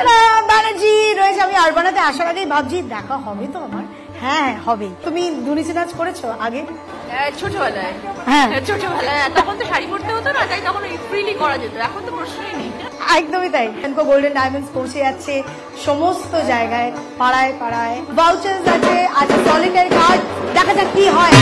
ব্যানার্জি রয়েছে। আমি আরবানাতে আসার আগেই ভাবছি দেখা হবে তো আমার। হ্যাঁ হবে। তুমি ধুনুচি নাচ করেছো আগে? ছোটবেলায়। হ্যাঁ ছোটবেলায় তখন তো শাড়ি পরতে হতো না, তাই তখন ফ্রিলি করা যেত, এখন তো প্রশ্নই নেই। একদমই তাই। সেনকো গোল্ডেন ডায়মন্ডস পৌঁছে যাচ্ছে সমস্ত জায়গায়, পাড়ায় পাড়ায়। ভাউচার্স আছে, আছে সলিটারি কার্ড। দেখা যাক কি হয়।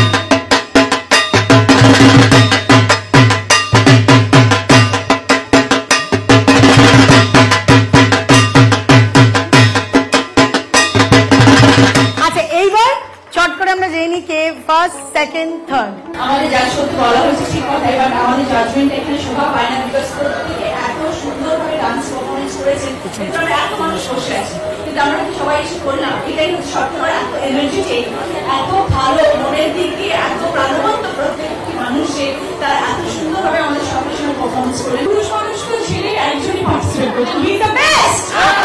আচ্ছা এইবার চট করে আমরা জেনে নিই কে ফার্স্ট, সেকেন্ড, থার্ড। আমাদের যা সত্যি বলা হয়েছে ঠিক কথাই, বাট আমাদের জাজমেন্ট এখানে শোভা পায় না, বিকজ প্রত্যেকে এত সুন্দরভাবে ডান্স পারফরমেন্স করেছেন, এখানে এত মানুষ বসে আছে, কিন্তু আমরা সবাই এসে করলাম, এটাই হচ্ছে সবসময় এত এনার্জেটিক, এত ভালো মনের দিক দিয়ে, এত প্রাণবন্ত প্রত্যেকটি মানুষে তারা এত সুন্দরভাবে আমাদের সবার সঙ্গে পারফরমেন্স করেন। পুরুষ মানুষ তো ছেলে একজনই পার্টিসিপেট করছেন, হি ইজ দ্য বেস্ট।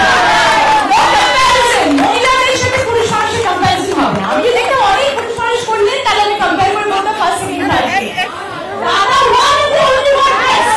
মহিলাদের সাথে পুরুষ মানুষের কম্পারিজন হবে না। আমি যদি একটা অনেক পুরুষ মানুষ করলেন তাহলে আমি কম্পেয়ার করবো না ফার্স্ট সেকেন্ড থার্ড। দাদা one of the only one best.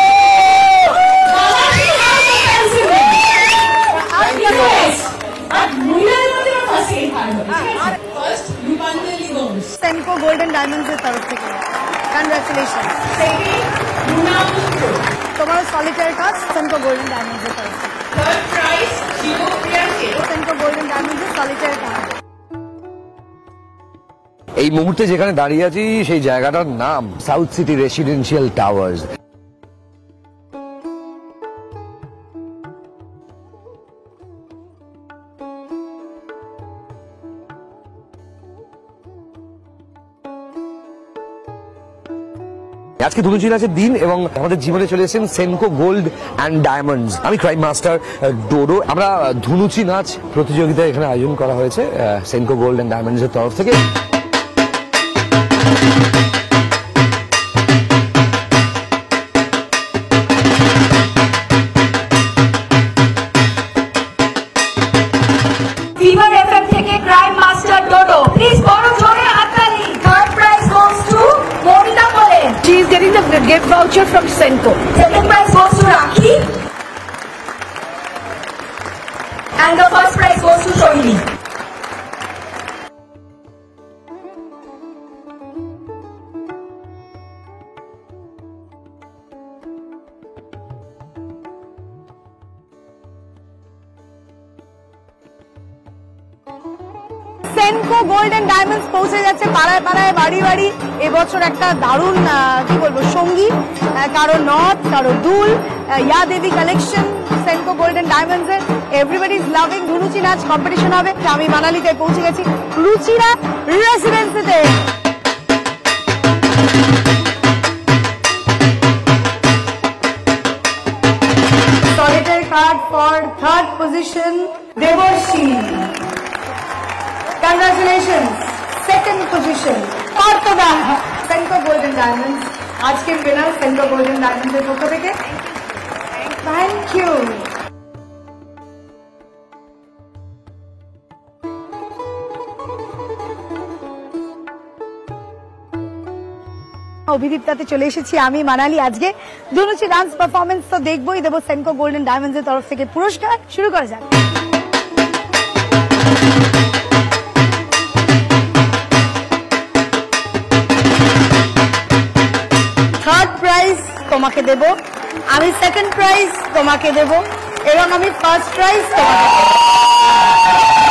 দাদা কি কম্পারিজন আমি বেস্ট আর মহিলাদের মধ্যে ফার্স্ট সেকেন্ড থার্ড হবে। First Rupanjali Ghosh Senco golden diamonds এর তরফ থেকে কংগ্রাচুলেশন। সেকেন্ড রুনা মিত্র, তোমার সলিটারি কাজ সেনকো গোল্ডেন ডায়মন্ডস এর তরফ থেকে। থার্ড প্রাইজ শিবপ্রিয়া কে, সেনকো গোল্ডেন ডায়মন্ডস এর সলিটারি কাজ। এই মুহূর্তে যেখানে দাঁড়িয়ে আছি সেই জায়গাটার নাম সাউথ সিটি রেসিডেন্সিয়াল টাওয়ার্স। আজকে ধুনুচি নাচের দিন এবং আমাদের জীবনে চলে এসেছেন সেনকো গোল্ড অ্যান্ড ডায়মন্ডস। আমি ক্রাইম মাস্টার ডোডো। আমরা ধুনুচি নাচ প্রতিযোগিতা এখানে আয়োজন করা হয়েছে সেনকো গোল্ড অ্যান্ড ডায়মন্ডস এর তরফ থেকে। ফিভার এফএম থেকে ক্রাইম মাস্টার ডোডো, প্লিজ বড় জোরে হাততালি। Third prize goes to Manita Kole, She is getting the gift voucher from Senko. Second prize goes to Rakhi, and the first prize goes to Shohini. Senco golden diamonds পৌঁছে যাচ্ছে পাড়ায় পাড়ায়, বাড়ি বাড়ি। এবছর একটা দারুণ কি বলবো সঙ্গী, কারো নথ, কারো দুল, ইয়া দেবী কালেকশন সেনকো গোল্ডেন ডায়মন্ডস এর। Everybody is loving. ধুনুচি নাচ কম্পিটিশন হবে। আমি মানালিতে পৌঁছে গেছি রুচিরা রেসিডেন্সিতে। Solitaire card for third position Debarshini. Congratulations. Second position, Partha. Senko Golden Diamonds. আজকের winner Senko Golden Diamonds এর পক্ষ থেকে। Thank you. অভিদীপ্তাতে চলে এসেছি আমি মানালি। আজকে ধুনুচি ডান্স পারফরমেন্স তো দেখবোই, দেবো সেনকো গোল্ডেন ডায়মন্ডস এর তরফ থেকে পুরস্কার। শুরু করা যাক। থার্ড প্রাইজ তোমাকে দেব, আমি সেকেন্ড প্রাইজ তোমাকে দেব এবং আমি ফার্স্ট প্রাইজ তোমাকে দেব।